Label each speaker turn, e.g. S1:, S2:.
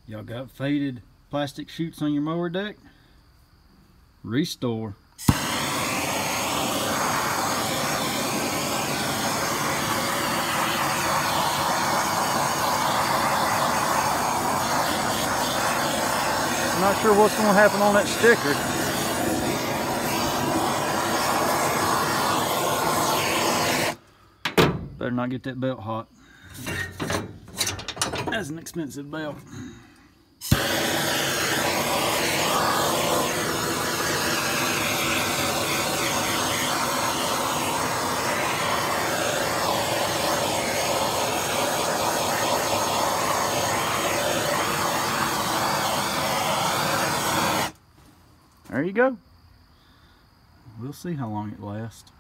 S1: Y'all got faded plastic chutes on your mower deck? Restore. I'm not sure what's going to happen on that sticker. Better not get that belt hot. That's an expensive belt. There you go. We'll see how long it lasts.